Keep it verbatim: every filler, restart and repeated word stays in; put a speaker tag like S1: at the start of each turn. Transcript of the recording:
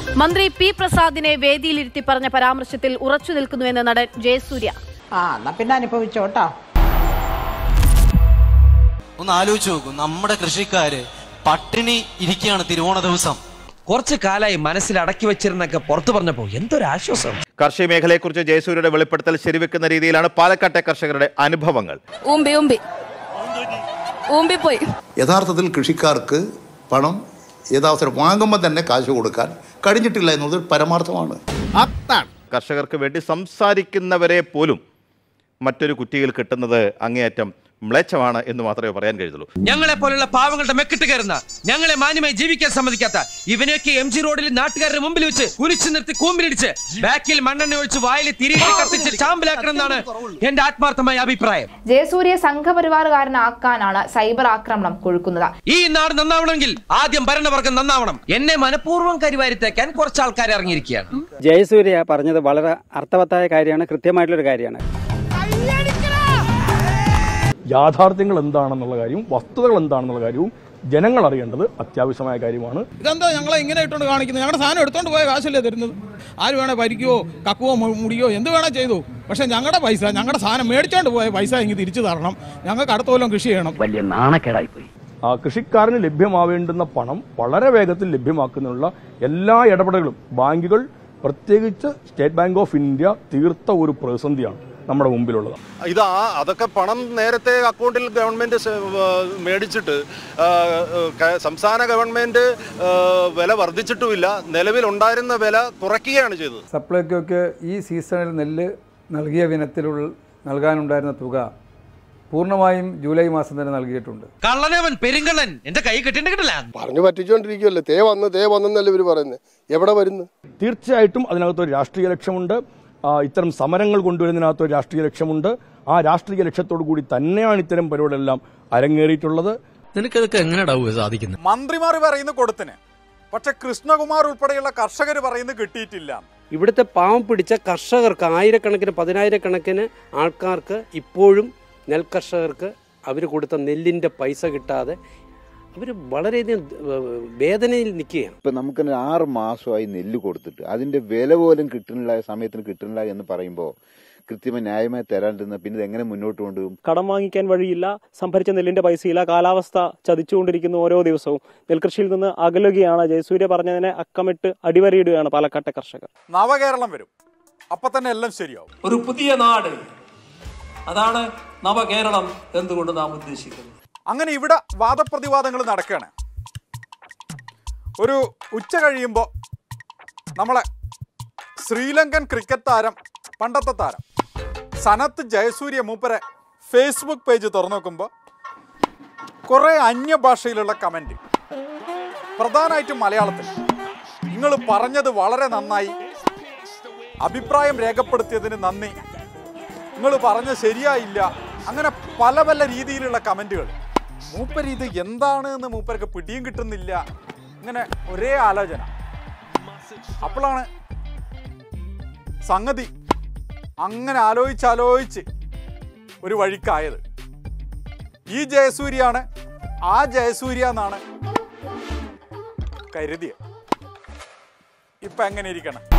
S1: മന്ത്രി പി പ്രസാദിനെ വേദിയിലിരുത്തി പറഞ്ഞ പരാമർശത്തിൽ ഉറച്ചു നിൽക്കുന്നുവെന്ന് നടൻ ജയസൂര്യ.
S2: ആ എന്നാ പിന്നെ അനുഭവിച്ചോട്ടോ.
S3: ഒന്ന് ആലോചിച്ച് നോക്കൂ, നമ്മുടെ കൃഷിക്കാര് പട്ടിണി ഇരിക്കുകയാണ് തിരുവോണ ദിവസം.
S4: കുറച്ചു കാലമായി മനസ്സിൽ അടക്കി വെച്ചിരുന്നൊക്കെ പുറത്തു പറഞ്ഞപ്പോ എന്തൊരാശ്വാസം.
S5: കാർഷിക മേഖലയെക്കുറിച്ച് ജയസൂര്യയുടെ വെളിപ്പെടുത്തൽ ശരിവെക്കുന്ന രീതിയിലാണ് പാലക്കാട്ടെ കർഷകരുടെ അനുഭവങ്ങൾ.
S6: യഥാർത്ഥത്തിൽ കൃഷിക്കാർക്ക് പണം യഥാവസരം വാങ്ങുമ്പോൾ തന്നെ കാശ് കൊടുക്കാൻ കഴിഞ്ഞിട്ടില്ല എന്നുള്ളത് പരമാർത്ഥമാണ്.
S5: കർഷകർക്ക് വേണ്ടി സംസാരിക്കുന്നവരെ പോലും മറ്റൊരു കുറ്റിയിൽ കിട്ടുന്നത് അങ്ങേയറ്റം മ്ലേച്ഛമാണ് എന്ന് മാത്രമേ പറയാൻ കഴിയുള്ളൂ.
S4: ഞങ്ങളെ പോലുള്ള പാവങ്ങളുടെ മെക്കിട്ട് കയറുന്ന, ഞങ്ങളെ മാന്യമായി ജീവിക്കാൻ സമ്മതിക്കാത്ത ഇവനെയൊക്കെ എം ജി റോഡിൽ നാട്ടുകാരുടെ മുമ്പിൽ വെച്ച് കുരിച്ചു നിർത്തി കൂമ്പിലിടിച്ച് ബാക്കിൽ മണ്ണെണ്ണ ഒഴിച്ച് വായിൽ തിരികെ കത്തിച്ച് ചാമ്പലാക്കണം എന്നാണ് എന്റെ ആത്മാർത്ഥമായ അഭിപ്രായം.
S7: ജയസൂര്യ സംഘപരിവാറുകാരനാക്കാനാണ് സൈബർ ആക്രമണം കൊഴുക്കുന്നത്.
S4: ഈ നാട് നന്നാവണമെങ്കിൽ ആദ്യം ഭരണവർഗം നന്നാവണം. എന്നെ മനഃപൂർവ്വം കരിവാരിത്തേക്കാൻ കുറച്ച് ആൾക്കാർ ഇറങ്ങിയിരിക്കുകയാണ്.
S8: ജയസൂര്യ പറഞ്ഞത് വളരെ അർത്ഥവത്തായ കാര്യമാണ്, കൃത്യമായിട്ടുള്ളൊരു കാര്യമാണ്.
S9: യാഥാർത്ഥ്യങ്ങൾ എന്താണെന്നുള്ള കാര്യവും വസ്തുതകൾ എന്താണെന്നുള്ള കാര്യവും ജനങ്ങൾ അറിയേണ്ടത് അത്യാവശ്യമായ കാര്യമാണ്.
S10: ഇതെന്താ ഞങ്ങളെ ഇങ്ങനെ ഇട്ടുകൊണ്ട് കാണിക്കുന്നത്? ഞങ്ങളുടെ സാധനം എടുത്തോണ്ട് പോയ കാശല്ലേ തരുന്നത്. ആര് വേണേ പരിക്കോ കക്കുവോ മുടിയോ എന്ത് വേണേ ചെയ്തു. പക്ഷെ ഞങ്ങളുടെ പൈസ, ഞങ്ങളുടെ സാധനം മേടിച്ചോണ്ട് പോയ പൈസ ഇങ്ങനെ തിരിച്ചു തരണം. ഞങ്ങൾക്ക് അടുത്ത കൊല്ലം കൃഷി ചെയ്യണം.
S8: വലിയ നാണക്കേടായി പോയി.
S9: ആ കൃഷിക്കാരന് ലഭ്യമാവേണ്ടുന്ന പണം വളരെ വേഗത്തിൽ ലഭ്യമാക്കുന്നതിനുള്ള എല്ലാ ഇടപെടലുകളും ബാങ്കുകൾ, പ്രത്യേകിച്ച് സ്റ്റേറ്റ് ബാങ്ക് ഓഫ് ഇന്ത്യ തീർത്ത ഒരു പ്രതിസന്ധിയാണ് നമ്മുടെ മുമ്പിലുള്ളത്.
S11: ഇത് അതൊക്കെ പണം നേരത്തെ അക്കൗണ്ടിൽ ഗവൺമെന്റ് മേടിച്ചിട്ട് സംസ്ഥാന ഗവൺമെന്റ് വില വർദ്ധിച്ചിട്ടുമില്ല, നിലവിലുണ്ടായിരുന്ന വില കുറയ്ക്കുകയാണ് ചെയ്തത്.
S12: സപ്ലൈകോയ്ക്ക് ഈ സീസണിൽ നെല്ല് നൽകിയ വിനത്തിലുള്ള നൽകാനുണ്ടായിരുന്ന തുക പൂർണ്ണമായും ജൂലൈ മാസം തന്നെ നൽകിയിട്ടുണ്ട്.
S4: കള്ളനവൻ പെരുങ്കള്ളൻ എന്റെ കൈ കിട്ടിയിട്ടില്ല.
S11: പറഞ്ഞു പറ്റിച്ചോണ്ടിരിക്കുവല്ലേ. തേ വന്ന് തേ വന്നെന്നല്ലേ ഇവര് പറയുന്നത്. എവിടെ വരുന്നു?
S9: തീർച്ചയായിട്ടും അതിനകത്തൊരു രാഷ്ട്രീയ ലക്ഷ്യമുണ്ട്. ഇത്തരം സമരങ്ങൾ കൊണ്ടുവരുന്നതിനകത്ത് ഒരു രാഷ്ട്രീയ ലക്ഷ്യമുണ്ട്. ആ രാഷ്ട്രീയ ലക്ഷ്യത്തോടു കൂടി തന്നെയാണ് ഇത്തരം പരിപാടികളെല്ലാം അരങ്ങേറിയിട്ടുള്ളത്.
S3: നിനക്കതൊക്കെ എങ്ങനെയാ സാധിക്കുന്നത്?
S10: മന്ത്രിമാർ പറയുന്ന കൊടുത്തിന്, പക്ഷെ കൃഷ്ണകുമാർ ഉൾപ്പെടെയുള്ള കർഷകർ പറയുന്നത് കിട്ടിയിട്ടില്ല.
S8: ഇവിടുത്തെ പാവം പിടിച്ച കർഷകർക്ക് ആയിരക്കണക്കിന് പതിനായിരക്കണക്കിന് ആൾക്കാർക്ക് ഇപ്പോഴും നെൽകർഷകർക്ക് അവർ കൊടുത്ത നെല്ലിൻ്റെ പൈസ കിട്ടാതെ അവർ വളരെയധികം വേദനയിൽ നിൽക്കുകയാണ്.
S6: ഇപ്പം നമുക്ക് ആറ് മാസമായി നെല്ല് കൊടുത്തിട്ട് അതിൻ്റെ വില പോലും കിട്ടുന്നില്ല, സമയത്തിന് കിട്ടുന്നില്ല എന്ന് പറയുമ്പോൾ കൃത്യമായി ന്യായമായി തരാണ്ടിരുന്ന പിന്നെ എങ്ങനെ മുന്നോട്ട് കൊണ്ടുപോകും?
S8: കടം വാങ്ങിക്കാൻ വഴിയില്ല, സംഭരിച്ച നെല്ലിന്റെ പൈസയില്ല, കാലാവസ്ഥ ചതിച്ചുകൊണ്ടിരിക്കുന്നു. ഓരോ ദിവസവും നെൽകൃഷിയിൽ നിന്ന് അകലുകയാണ്. ജയസൂര്യ പറഞ്ഞതിനെ അക്കമിട്ട് അടിവരയിടുകയാണ് പാലക്കാട്ടെ കർഷകർ.
S10: നവകേരളം വരും, അപ്പൊ തന്നെ എല്ലാം ശരിയാവും.
S13: ഒരു പുതിയ നാട്, അതാണ് നവകേരളം എന്തുകൊണ്ട് നാം ഉദ്ദേശിക്കുന്നത്.
S10: അങ്ങനെ ഇവിടെ വാദപ്രതിവാദങ്ങൾ നടക്കുകയാണ്. ഒരു ഉച്ച കഴിയുമ്പോൾ നമ്മളെ ശ്രീലങ്കൻ ക്രിക്കറ്റ് താരം, പണ്ടത്തെ താരം സനത്ത് ജയസൂര്യ മൂപ്പരെ ഫേസ്ബുക്ക് പേജ് തുറന്നു നോക്കുമ്പോൾ കുറേ അന്യഭാഷയിലുള്ള കമൻറ്റ്, പ്രധാനമായിട്ടും മലയാളത്തിൽ. നിങ്ങൾ പറഞ്ഞത് വളരെ നന്നായി, അഭിപ്രായം രേഖപ്പെടുത്തിയതിന് നന്ദി, നിങ്ങൾ പറഞ്ഞത് ശരിയായില്ല, അങ്ങനെ പല പല രീതിയിലുള്ള കമൻറ്റുകൾ. മൂപ്പര് ഇത് എന്താണ് എന്ന് മൂപ്പർക്ക് പിടിയും കിട്ടുന്നില്ല. ഇങ്ങനെ ഒരേ ആലോചന. അപ്പോഴാണ് സംഗതി അങ്ങനെ ആലോചിച്ചാലോചിച്ച് ഒരു വഴിക്കായത്. ഈ ജയസൂര്യാണ് ആ ജയസൂര്യ എന്നാണ് കരുതിയത്. ഇപ്പം എങ്ങനെ ഇരിക്കണം?